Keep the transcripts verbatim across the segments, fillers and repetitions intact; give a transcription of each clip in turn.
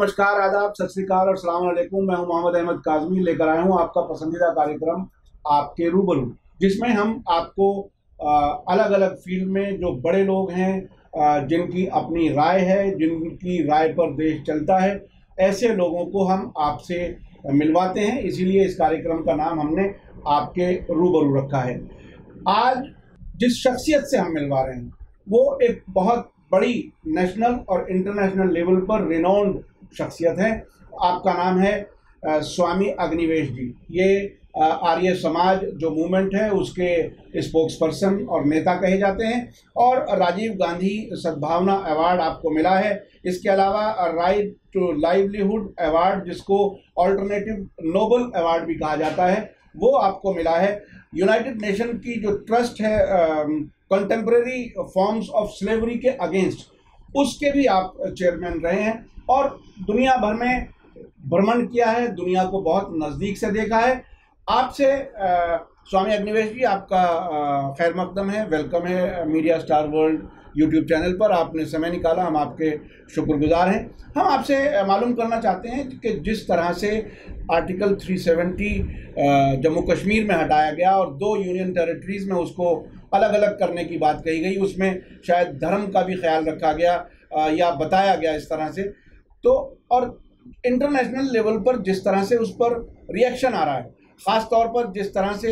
नमस्कार, आदाब, सत श्री अकाल और अस्सलाम वालेकुम। मैं हूं मोहम्मद अहमद काज़मी, लेकर आया हूं आपका पसंदीदा कार्यक्रम आपके रूबरू, जिसमें हम आपको अलग अलग फील्ड में जो बड़े लोग हैं, आ, जिनकी अपनी राय है, जिनकी राय पर देश चलता है, ऐसे लोगों को हम आपसे मिलवाते हैं। इसीलिए इस कार्यक्रम का नाम हमने आपके रूबरू रखा है। आज जिस शख्सियत से हम मिलवा रहे हैं वो एक बहुत बड़ी नेशनल और इंटरनेशनल लेवल पर रिनाउंड शख्सियत है। आपका नाम है आ, स्वामी अग्निवेश जी। ये आ, आर्य समाज जो मूवमेंट है उसके स्पोक्स पर्सन और नेता कहे जाते हैं, और राजीव गांधी सद्भावना अवार्ड आपको मिला है। इसके अलावा राइट टू लाइवलीहुड अवार्ड, जिसको ऑल्टरनेटिव नोबल अवार्ड भी कहा जाता है, वो आपको मिला है। यूनाइटेड नेशन की जो ट्रस्ट है कंटेम्प्रेरी फॉर्म्स ऑफ स्लेवरी के अगेंस्ट, उसके भी आप चेयरमैन रहे हैं, और दुनिया भर में भ्रमण किया है, दुनिया को बहुत नज़दीक से देखा है। आपसे आ, स्वामी अग्निवेश जी, आपका आ, खैर मकदम है, वेलकम है media star world YouTube channel पर। आपने समय निकाला, हम आपके शुक्रगुजार हैं। हम आपसे मालूम करना चाहते हैं कि जिस तरह से आर्टिकल तीन सौ सत्तर जम्मू कश्मीर में हटाया गया और दो यूनियन टेरिटरीज़ में उसको अलग अलग करने की बात कही गई, उसमें शायद धर्म का भी ख्याल रखा गया आ, या बताया गया इस तरह से, तो और इंटरनेशनल लेवल पर जिस तरह से उस पर रिएक्शन आ रहा है, ख़ास तौर पर जिस तरह से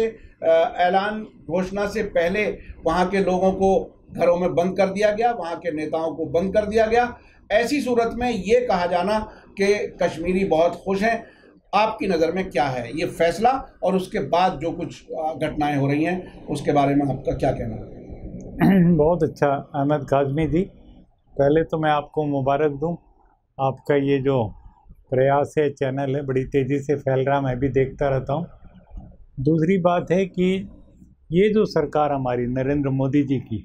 ऐलान घोषणा से पहले वहाँ के लोगों को घरों में बंद कर दिया गया, वहाँ के नेताओं को बंद कर दिया गया, ऐसी सूरत में ये कहा जाना कि कश्मीरी बहुत खुश हैं, आपकी नज़र में क्या है ये फैसला, और उसके बाद जो कुछ घटनाएं हो रही हैं उसके बारे में आपका क्या कहना है? बहुत अच्छा अहमद काज़मी जी, पहले तो मैं आपको मुबारक दूं। आपका ये जो प्रयास है, चैनल है, बड़ी तेज़ी से फैल रहा, मैं भी देखता रहता हूं। दूसरी बात है कि ये जो सरकार हमारी नरेंद्र मोदी जी की,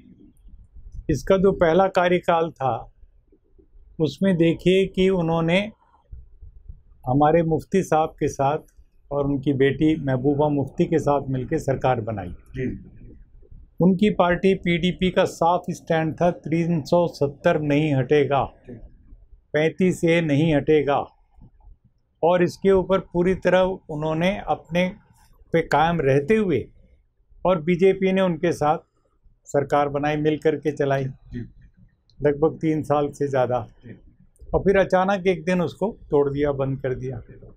इसका जो पहला कार्यकाल था उसमें देखिए कि उन्होंने हमारे मुफ्ती साहब के साथ और उनकी बेटी महबूबा मुफ्ती के साथ मिलकर सरकार बनाई जी। उनकी पार्टी पीडीपी का साफ स्टैंड था, तीन सौ सत्तर नहीं हटेगा, पैंतीस ए नहीं हटेगा, और इसके ऊपर पूरी तरह उन्होंने अपने पे कायम रहते हुए, और बीजेपी ने उनके साथ सरकार बनाई, मिल कर के चलाई लगभग तीन साल से ज़्यादा, और फिर अचानक एक दिन उसको तोड़ दिया, बंद कर दिया।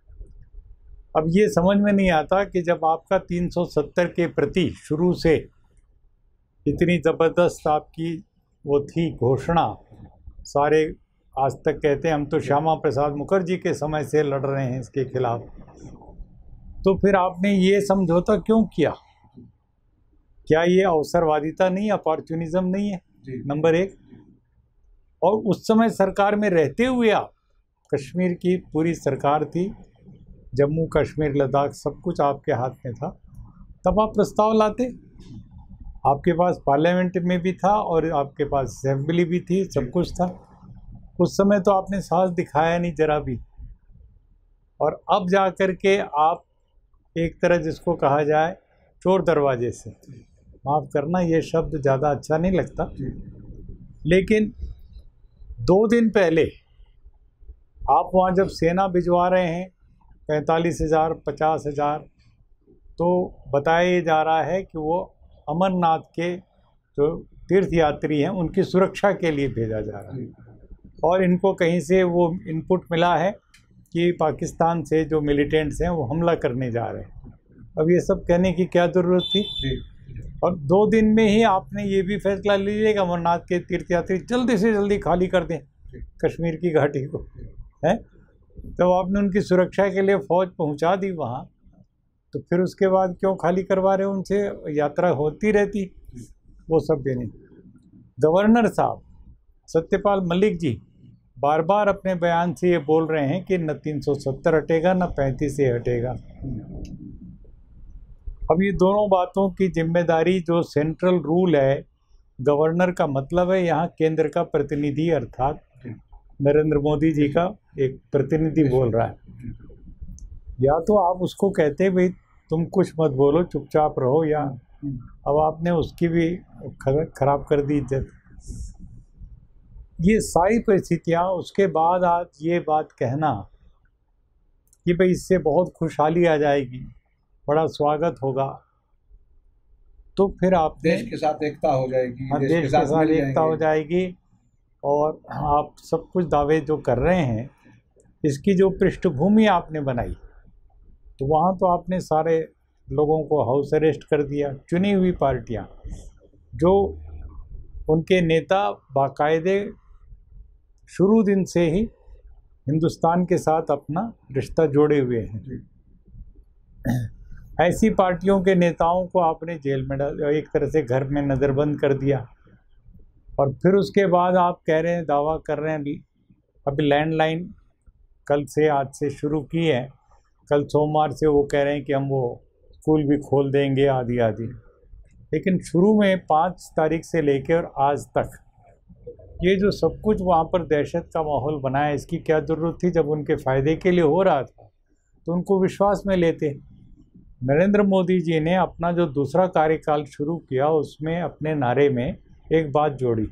अब ये समझ में नहीं आता कि जब आपका तीन सौ सत्तर के प्रति शुरू से इतनी ज़बरदस्त आपकी वो थी घोषणा, सारे आज तक कहते हैं हम तो श्यामा प्रसाद मुखर्जी के समय से लड़ रहे हैं इसके खिलाफ, तो फिर आपने ये समझौता क्यों किया? क्या ये अवसरवादिता नहीं, अपॉर्चुनिज्म नहीं है? नंबर एक। और उस समय सरकार में रहते हुए आप, कश्मीर की पूरी सरकार थी, जम्मू कश्मीर लद्दाख सब कुछ आपके हाथ में था, तब आप प्रस्ताव लाते, आपके पास पार्लियामेंट में भी था और आपके पास असेंबली भी थी, सब कुछ था। उस समय तो आपने साहस दिखाया नहीं जरा भी, और अब जा कर के आप एक तरह जिसको कहा जाए चोर दरवाजे से, माफ़ करना ये शब्द ज़्यादा अच्छा नहीं लगता, लेकिन दो दिन पहले आप वहाँ जब सेना भिजवा रहे हैं पैंतालीस हज़ार पचास हज़ार, तो बताया जा रहा है कि वो अमरनाथ के जो तीर्थ यात्री हैं उनकी सुरक्षा के लिए भेजा जा रहा है, और इनको कहीं से वो इनपुट मिला है कि पाकिस्तान से जो मिलिटेंट्स हैं वो हमला करने जा रहे हैं। अब ये सब कहने की क्या ज़रूरत थी? और दो दिन में ही आपने ये भी फैसला ले लिया कि अमरनाथ के तीर्थयात्री जल्दी से जल्दी खाली कर दें कश्मीर की घाटी को, है? तो आपने उनकी सुरक्षा के लिए फ़ौज पहुंचा दी वहाँ, तो फिर उसके बाद क्यों खाली करवा रहे हो उनसे? यात्रा होती रहती, वो सब भी नहीं। गवर्नर साहब सत्यपाल मलिक जी बार बार अपने बयान से ये बोल रहे हैं कि न तीन सौ सत्तर हटेगा न पैंतीस ए हटेगा। अब ये दोनों बातों की जिम्मेदारी जो सेंट्रल रूल है, गवर्नर का मतलब है यहाँ केंद्र का प्रतिनिधि, अर्थात नरेंद्र मोदी जी का एक प्रतिनिधि बोल रहा है। या तो आप उसको कहते भाई तुम कुछ मत बोलो, चुपचाप रहो, या अब आपने उसकी भी खराब कर दी इज्जत। ये सारी परिस्थितियाँ, उसके बाद आज ये बात कहना कि भाई इससे बहुत खुशहाली आ जाएगी, बड़ा स्वागत होगा, तो फिर आप देश के साथ एकता हो जाएगी, हाँ, देश, देश के के साथ साथ मिल एकता हो जाएंगे। जाएगी। और आप सब कुछ दावे जो कर रहे हैं, इसकी जो पृष्ठभूमि आपने बनाई, तो वहाँ तो आपने सारे लोगों को हाउस अरेस्ट कर दिया। चुनी हुई पार्टियाँ, जो उनके नेता बाकायदे शुरू दिन से ही हिंदुस्तान के साथ अपना रिश्ता जोड़े हुए हैं, ऐसी पार्टियों के नेताओं को आपने जेल में डाल, एक तरह से घर में नज़रबंद कर दिया। और फिर उसके बाद आप कह रहे हैं, दावा कर रहे हैं अभी लैंडलाइन कल से, आज से शुरू की है, कल सोमवार से वो कह रहे हैं कि हम वो स्कूल भी खोल देंगे आदि आदि। लेकिन शुरू में पाँच तारीख से लेकर आज तक ये जो सब कुछ वहाँ पर दहशत का माहौल बनाया, इसकी क्या ज़रूरत थी? जब उनके फ़ायदे के लिए हो रहा था तो उनको विश्वास में लेते। नरेंद्र मोदी जी ने अपना जो दूसरा कार्यकाल शुरू किया, उसमें अपने नारे में एक बात जोड़ी।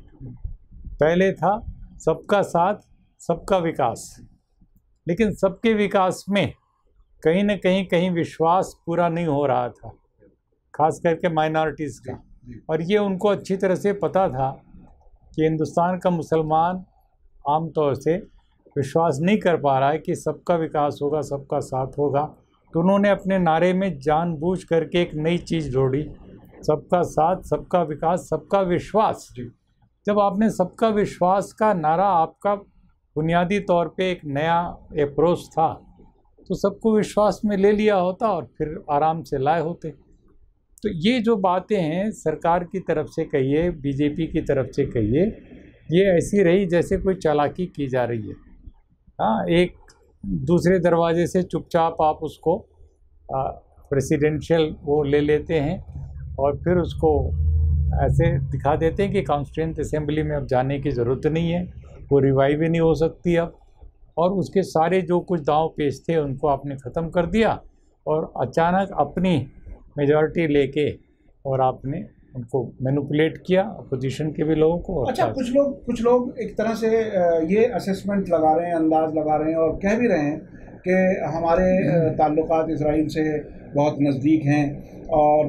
पहले था सबका साथ सबका विकास, लेकिन सबके विकास में कहीं न कहीं कहीं विश्वास पूरा नहीं हो रहा था, खास करके माइनॉरिटीज़ का। और ये उनको अच्छी तरह से पता था कि हिंदुस्तान का मुसलमान आमतौर से विश्वास नहीं कर पा रहा है कि सबका विकास होगा, सबका साथ होगा। तो उन्होंने अपने नारे में जानबूझ करके एक नई चीज़ जोड़ी, सबका साथ सबका विकास सबका विश्वास। जब आपने सबका विश्वास का नारा, आपका बुनियादी तौर पे एक नया अप्रोच था, तो सबको विश्वास में ले लिया होता और फिर आराम से लाए होते। तो ये जो बातें हैं सरकार की तरफ से कहिए, बीजेपी की तरफ से कहिए, ये ऐसी रही जैसे कोई चालाकी की जा रही है। हाँ, एक दूसरे दरवाजे से चुपचाप आप उसको प्रेसिडेंशियल वो ले लेते हैं और फिर उसको ऐसे दिखा देते हैं कि कॉन्स्टिट्यूएंट असेंबली में अब जाने की ज़रूरत नहीं है, वो रिवाइव ही नहीं हो सकती अब। और उसके सारे जो कुछ दांव पेच थे उनको आपने ख़त्म कर दिया और अचानक अपनी मेजॉरिटी लेके और आपने उनको मैनिपुलेट किया, अपोजिशन के भी लोगों को। अच्छा, कुछ लोग कुछ लोग एक तरह से ये असेसमेंट लगा रहे हैं, अंदाज लगा रहे हैं और कह भी रहे हैं कि हमारे ताल्लुकात इसराइल से बहुत नज़दीक हैं और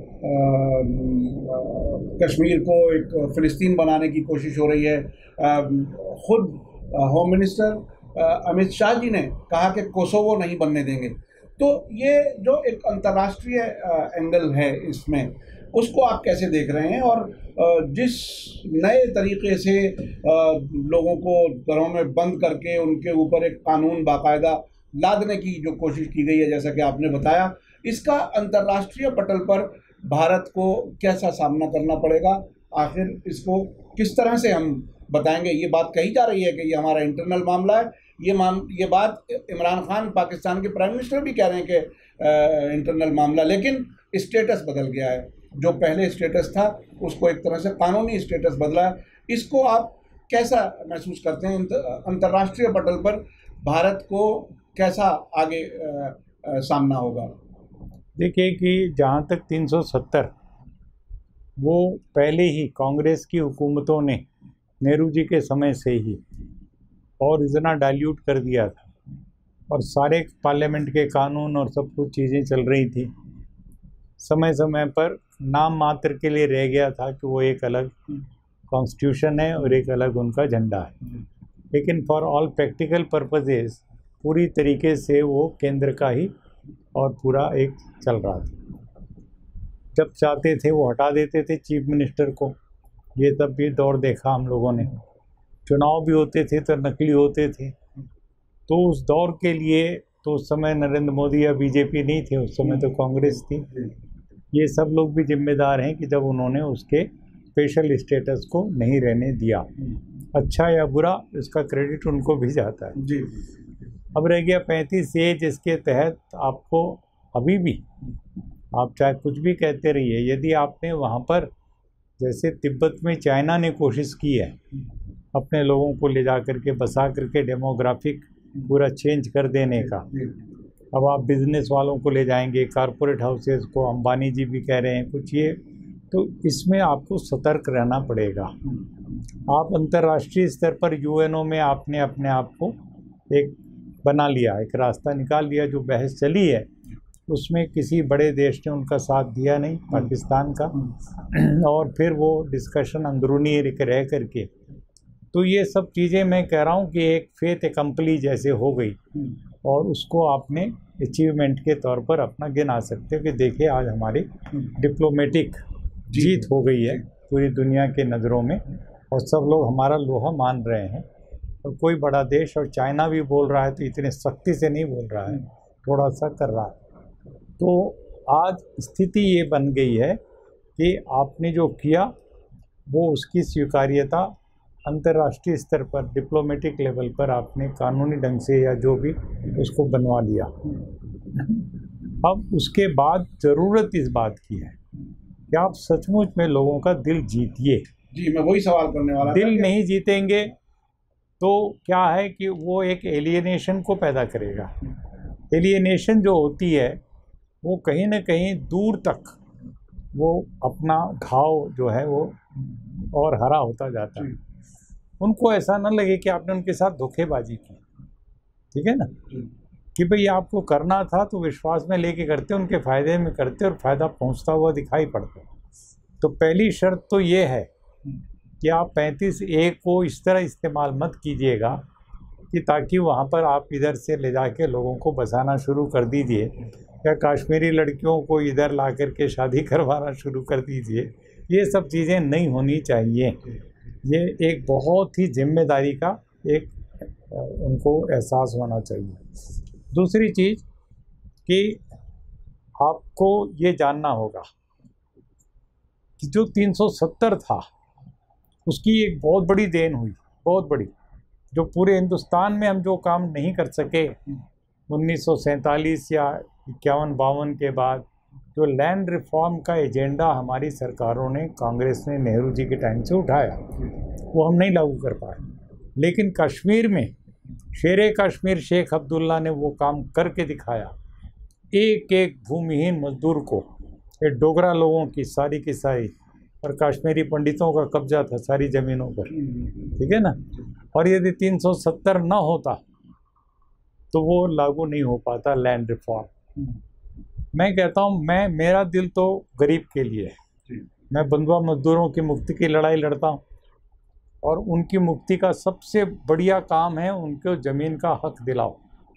कश्मीर को एक फ़िलिस्तीन बनाने की कोशिश हो रही है। खुद होम मिनिस्टर अमित शाह जी ने कहा कि कोसोवो नहीं बनने देंगे। तो ये जो एक अंतर्राष्ट्रीय एंगल है इसमें, उसको आप कैसे देख रहे हैं? और जिस नए तरीके से लोगों को घरों में बंद करके उनके ऊपर एक कानून बाकायदा लादने की जो कोशिश की गई है, जैसा कि आपने बताया, इसका अंतर्राष्ट्रीय पटल पर भारत को कैसा सामना करना पड़ेगा? आखिर इसको किस तरह से हम बताएंगे? ये बात कही जा रही है कि ये हमारा इंटरनल मामला है। ये माम ये बात इमरान खान, पाकिस्तान के प्राइम मिनिस्टर, भी कह रहे हैं कि इंटरनल मामला, लेकिन स्टेटस बदल गया है। जो पहले स्टेटस था उसको एक तरह से कानूनी स्टेटस बदला है। इसको आप कैसा महसूस करते हैं? अंतर्राष्ट्रीय पटल पर भारत को कैसा आगे आ, आ, सामना होगा? देखिए कि जहाँ तक तीन सौ सत्तर, वो पहले ही कांग्रेस की हुकूमतों ने नेहरू जी के समय से ही और इतना डाइल्यूट कर दिया था और सारे पार्लियामेंट के कानून और सब कुछ चीज़ें चल रही थी। समय समय पर नाम मात्र के लिए रह गया था कि वो एक अलग कॉन्स्टिट्यूशन है और एक अलग उनका झंडा है, लेकिन फॉर ऑल प्रैक्टिकल पर्पसेस पूरी तरीके से वो केंद्र का ही और पूरा एक चल रहा था। जब चाहते थे वो हटा देते थे चीफ मिनिस्टर को। ये तब भी दौर देखा हम लोगों ने। चुनाव भी होते थे तो नकली होते थे। तो उस दौर के लिए तो उस समय नरेंद्र मोदी या बीजेपी नहीं थे, उस समय तो कांग्रेस थी। ये सब लोग भी जिम्मेदार हैं कि जब उन्होंने उसके स्पेशल स्टेटस को नहीं रहने दिया। अच्छा या बुरा, इसका क्रेडिट उनको भी जाता है जी। अब रह गया पैंतीस ए, जिसके तहत आपको अभी भी, आप चाहे कुछ भी कहते रहिए, यदि आपने वहाँ पर, जैसे तिब्बत में चाइना ने कोशिश की है अपने लोगों को ले जा करके बसा करके डेमोग्राफिक पूरा चेंज कर देने का, अब आप बिजनेस वालों को ले जाएंगे, कारपोरेट हाउसेस को, अंबानी जी भी कह रहे हैं कुछ, ये तो इसमें आपको सतर्क रहना पड़ेगा। आप अंतर्राष्ट्रीय स्तर पर यूएनओ में आपने अपने आप को एक बना लिया, एक रास्ता निकाल लिया। जो बहस चली है उसमें किसी बड़े देश ने उनका साथ दिया नहीं, पाकिस्तान का, और फिर वो डिस्कशन अंदरूनी रह करके, तो ये सब चीज़ें मैं कह रहा हूँ कि एक फेथ एकम्पली जैसे हो गई, और उसको आपने अचीवमेंट के तौर पर अपना गिना सकते हो कि देखिए आज हमारी डिप्लोमेटिक जीत हो गई है पूरी दुनिया के नज़रों में, और सब लोग हमारा लोहा मान रहे हैं। और कोई बड़ा देश, और चाइना भी बोल रहा है तो इतने सख्ती से नहीं बोल रहा है, थोड़ा सा कर रहा है। तो आज स्थिति ये बन गई है कि आपने जो किया वो उसकी स्वीकार्यता अंतर्राष्ट्रीय स्तर पर, डिप्लोमेटिक लेवल पर आपने कानूनी ढंग से या जो भी उसको बनवा लिया। अब उसके बाद ज़रूरत इस बात की है कि आप सचमुच में लोगों का दिल जीतिए। जी, मैं वही सवाल करने वाला था। दिल नहीं जीतेंगे तो क्या है कि वो एक एलियनेशन को पैदा करेगा। एलियनेशन जो होती है वो कहीं ना कहीं दूर तक वो अपना घाव जो है वो और हरा होता जाता है। उनको ऐसा ना लगे कि आपने उनके साथ धोखेबाजी की, ठीक है ना, कि भाई आपको करना था तो विश्वास में लेके करते, उनके फ़ायदे में करते और फ़ायदा पहुंचता हुआ दिखाई पड़ता। तो पहली शर्त तो ये है कि आप पैंतीस ए को इस तरह इस्तेमाल मत कीजिएगा कि ताकि वहाँ पर आप इधर से ले जाके लोगों को बसाना शुरू कर दीजिए, या कश्मीरी लड़कियों को इधर ला कर के शादी करवाना शुरू कर दीजिए। ये सब चीज़ें नहीं होनी चाहिए। ये एक बहुत ही जिम्मेदारी का एक उनको एहसास होना चाहिए। दूसरी चीज़ कि आपको ये जानना होगा कि जो तीन सौ सत्तर था उसकी एक बहुत बड़ी देन हुई, बहुत बड़ी, जो पूरे हिंदुस्तान में हम जो काम नहीं कर सके उन्नीस सौ सैंतालीस या इक्यावन बावन के बाद, जो लैंड रिफॉर्म का एजेंडा हमारी सरकारों ने, कांग्रेस ने नेहरू जी के टाइम से उठाया, वो हम नहीं लागू कर पाए। लेकिन कश्मीर में शेरे कश्मीर शेख अब्दुल्ला ने वो काम करके दिखाया। एक एक भूमिहीन मजदूर को, ये डोगरा लोगों की सारी की सारी और कश्मीरी पंडितों का कब्जा था सारी ज़मीनों पर, ठीक है ना। और यदि तीन सौ सत्तर न होता तो वो लागू नहीं हो पाता लैंड रिफॉर्म। मैं कहता हूँ, मैं मेरा दिल तो गरीब के लिए है। मैं बंधुआ मजदूरों की मुक्ति की लड़ाई लड़ता हूँ, और उनकी मुक्ति का सबसे बढ़िया काम है उनको ज़मीन का हक दिलाओ,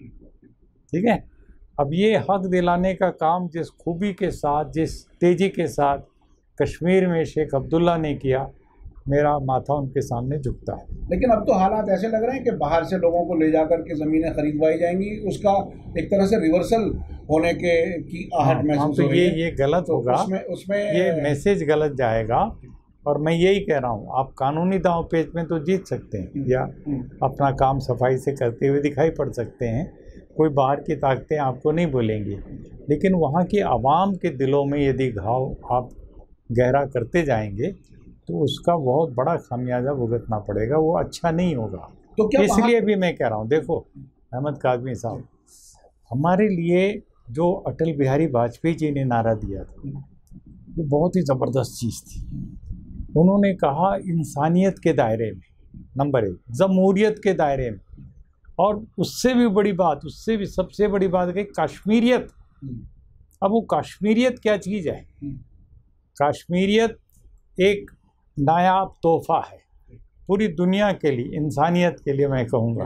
ठीक है। अब ये हक दिलाने का काम जिस खूबी के साथ, जिस तेज़ी के साथ कश्मीर में शेख अब्दुल्ला ने किया, मेरा माथा उनके सामने झुकता है। लेकिन अब तो हालात ऐसे लग रहे हैं कि बाहर से लोगों को ले जाकर के ज़मीनें खरीदवाई जाएंगी, उसका एक तरह से रिवर्सल होने के की आहट महसूस तो हो रही ये है। ये गलत तो होगा, उसमें उसमें ये मैसेज गलत जाएगा। और मैं यही कह रहा हूँ, आप कानूनी दांव पेच में तो जीत सकते हैं या अपना काम सफाई से करते हुए दिखाई पड़ सकते हैं, कोई बाहर की ताकतें आपको नहीं बोलेंगी, लेकिन वहाँ की आवाम के दिलों में यदि घाव आप गहरा करते जाएंगे तो उसका बहुत बड़ा खामियाजा भुगतना पड़ेगा, वो अच्छा नहीं होगा। तो क्या इसलिए भी मैं कह रहा हूँ, देखो अहमद काज़मी साहब, हमारे लिए जो अटल बिहारी वाजपेयी जी ने नारा दिया था वो बहुत ही ज़बरदस्त चीज़ थी। उन्होंने कहा इंसानियत के दायरे में, नंबर एक, जमहूरियत के दायरे में, और उससे भी बड़ी बात, उससे भी सबसे बड़ी बात है कश्मीरियत। अब वो कश्मीरियत क्या चीज़ है? कश्मीरियत एक नायाब तोहफा है पूरी दुनिया के लिए, इंसानियत के लिए मैं कहूँगा।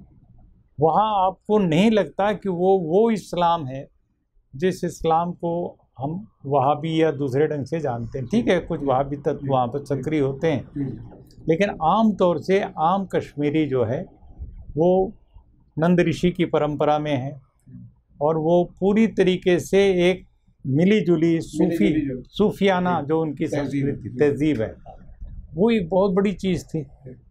वहाँ आपको नहीं लगता कि वो वो इस्लाम है जिस इस्लाम को हम वहाबी या दूसरे ढंग से जानते हैं। ठीक है, कुछ वहाबी तत्व वहाँ पर सक्रिय होते हैं, लेकिन आम तौर से आम कश्मीरी जो है वो नंद ऋषि की परंपरा में है, और वो पूरी तरीके से एक मिली जुली सूफी सूफियाना जो उनकी संस्कृति तहजीब है, वो एक बहुत बड़ी चीज़ थी।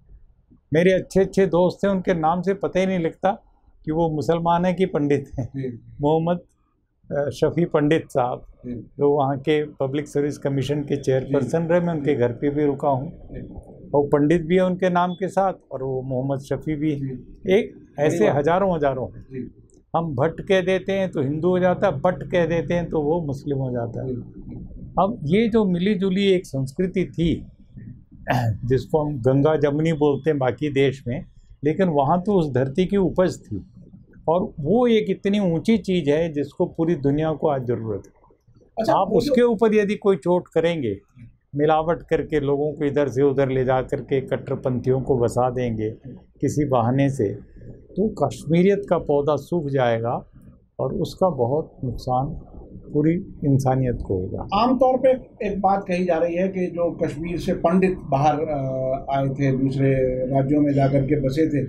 मेरे अच्छे अच्छे दोस्त हैं, उनके नाम से पता ही नहीं लगता कि वो मुसलमान हैं कि पंडित हैं। मोहम्मद शफ़ी पंडित साहब जो वहाँ के पब्लिक सर्विस कमीशन के चेयरपर्सन रहे, मैं उनके घर पे भी रुका हूँ, और पंडित भी है उनके नाम के साथ, और वो मोहम्मद शफ़ी भी एक ऐसे हज़ारों हज़ारों हैं। हम भट्ट कह देते हैं तो हिंदू हो जाता है, बट कह देते हैं तो वो मुस्लिम हो जाता है। अब ये जो मिली जुली एक संस्कृति थी, जिसको हम गंगा जमुनी बोलते हैं बाकी देश में, लेकिन वहाँ तो उस धरती की उपज थी, और वो एक इतनी ऊंची चीज़ है जिसको पूरी दुनिया को आज ज़रूरत है। अच्छा, आप उसके ऊपर यदि कोई चोट करेंगे, मिलावट करके लोगों को इधर से उधर ले जा करके कट्टरपंथियों को बसा देंगे किसी बहाने से, तो कश्मीरियत का पौधा सूख जाएगा और उसका बहुत नुकसान पूरी इंसानियत को होगा। आमतौर पे एक बात कही जा रही है कि जो कश्मीर से पंडित बाहर आए थे, दूसरे राज्यों में जाकर के बसे थे,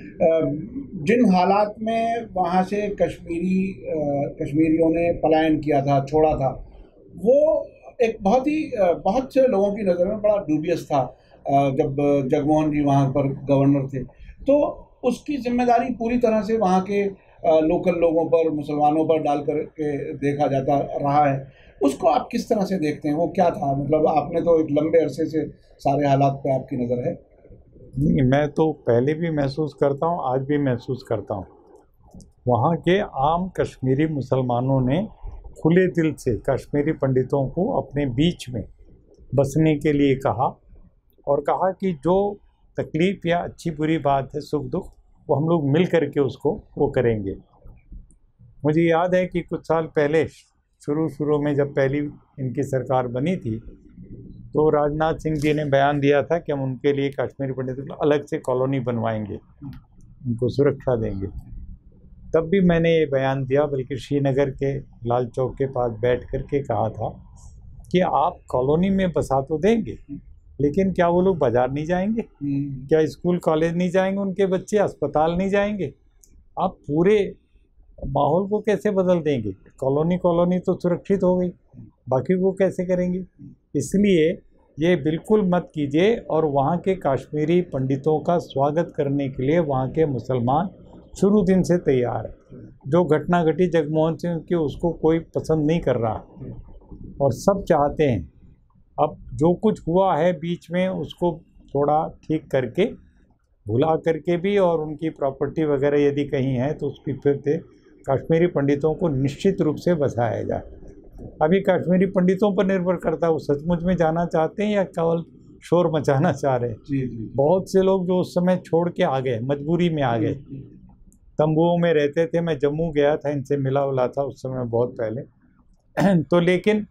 जिन हालात में वहाँ से कश्मीरी कश्मीरियों ने पलायन किया था, छोड़ा था, वो एक बहुत ही बहुत से लोगों की नज़र में बड़ा डूबियस था जब जगमोहन जी वहाँ पर गवर्नर थे। तो उसकी जिम्मेदारी पूरी तरह से वहाँ के लोकल लोगों पर, मुसलमानों पर डाल कर के देखा जाता रहा है। उसको आप किस तरह से देखते हैं? वो क्या था? मतलब आपने तो एक लंबे अरसे से सारे हालात पे आपकी नज़र है। नहीं, मैं तो पहले भी महसूस करता हूँ, आज भी महसूस करता हूँ। वहाँ के आम कश्मीरी मुसलमानों ने खुले दिल से कश्मीरी पंडितों को अपने बीच में बसने के लिए कहा, और कहा कि जो तकलीफ़ या अच्छी बुरी बात है, सुख दुख, वो हम लोग मिल कर के उसको वो करेंगे। मुझे याद है कि कुछ साल पहले शुरू शुरू में जब पहली इनकी सरकार बनी थी, तो राजनाथ सिंह जी ने बयान दिया था कि हम उनके लिए कश्मीरी पंडितों को अलग से कॉलोनी बनवाएंगे, उनको सुरक्षा देंगे। तब भी मैंने ये बयान दिया, बल्कि श्रीनगर के लाल चौक के पास बैठ कर के कहा था कि आप कॉलोनी में बसा तो देंगे, लेकिन क्या वो लोग बाज़ार नहीं जाएंगे? क्या स्कूल कॉलेज नहीं जाएंगे उनके बच्चे? अस्पताल नहीं जाएंगे? आप पूरे माहौल को कैसे बदल देंगे? कॉलोनी कॉलोनी तो सुरक्षित हो गई, बाकी वो कैसे करेंगे? इसलिए ये बिल्कुल मत कीजिए। और वहाँ के कश्मीरी पंडितों का स्वागत करने के लिए वहाँ के मुसलमान शुरू दिन से तैयार है। जो घटना घटी जगमोहन सिंह की, उसको कोई पसंद नहीं कर रहा, और सब चाहते हैं अब जो कुछ हुआ है बीच में उसको थोड़ा ठीक करके, भुला करके भी, और उनकी प्रॉपर्टी वगैरह यदि कहीं है तो उसकी फिर से कश्मीरी पंडितों को निश्चित रूप से बसाया जाए। अभी कश्मीरी पंडितों पर निर्भर करता है वो सचमुच में जाना चाहते हैं या केवल शोर मचाना चाह रहे हैं। जी जी। बहुत से लोग जो उस समय छोड़ के आ गए, मजबूरी में आ गए, तंबुओं में रहते थे। मैं जम्मू गया था, इनसे मिला उला था उस समय बहुत पहले तो लेकिन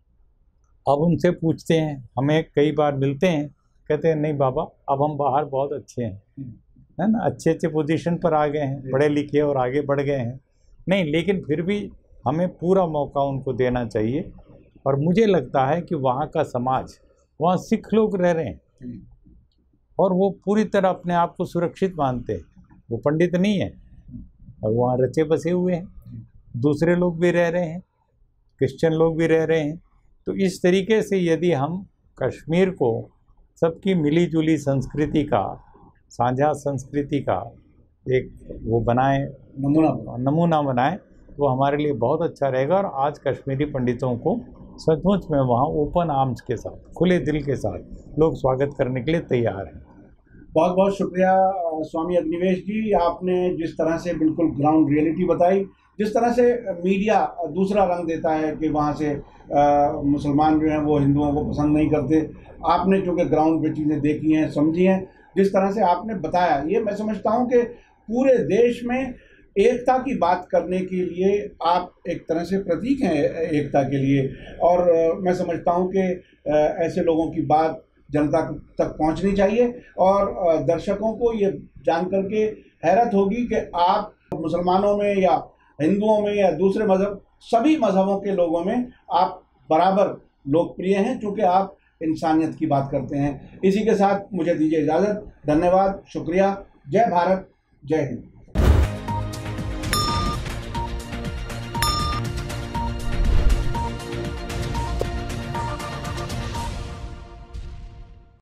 अब उनसे पूछते हैं, हमें कई बार मिलते हैं, कहते हैं नहीं बाबा, अब हम बाहर बहुत अच्छे हैं, है ना, अच्छे अच्छे पोजीशन पर आ गए हैं, पढ़े लिखे और आगे बढ़ गए हैं। नहीं, लेकिन फिर भी हमें पूरा मौका उनको देना चाहिए। और मुझे लगता है कि वहाँ का समाज, वहाँ सिख लोग रह रहे हैं और वो पूरी तरह अपने आप को सुरक्षित मानते हैं, वो पंडित नहीं है, और वहाँ रचे बसे हुए हैं। दूसरे लोग भी रह रहे हैं, क्रिश्चियन लोग भी रह रहे हैं। तो इस तरीके से यदि हम कश्मीर को सबकी मिली जुली संस्कृति का, साझा संस्कृति का एक वो बनाएं, नमूना नमूना बनाएं, वो हमारे लिए बहुत अच्छा रहेगा। और आज कश्मीरी पंडितों को सचमुच में वहाँ ओपन आर्म्स के साथ, खुले दिल के साथ लोग स्वागत करने के लिए तैयार हैं। बहुत बहुत शुक्रिया स्वामी अग्निवेश जी, आपने जिस तरह से बिल्कुल ग्राउंड रियलिटी बताई, जिस तरह से मीडिया दूसरा रंग देता है कि वहाँ से आ, मुसलमान जो हैं वो हिंदुओं को पसंद नहीं करते, आपने चूँकि ग्राउंड पे चीज़ें देखी हैं, समझी हैं, जिस तरह से आपने बताया, ये मैं समझता हूँ कि पूरे देश में एकता की बात करने के लिए आप एक तरह से प्रतीक हैं एकता के लिए। और मैं समझता हूँ कि ऐसे लोगों की बात जनता तक पहुँचनी चाहिए, और दर्शकों को ये जान करके हैरत होगी कि आप मुसलमानों में या हिंदुओं में या दूसरे मज़हब, सभी मज़हबों के लोगों में आप बराबर लोकप्रिय हैं, चूँकि आप इंसानियत की बात करते हैं। इसी के साथ मुझे दीजिए इजाज़त। धन्यवाद, शुक्रिया। जय भारत, जय हिंद।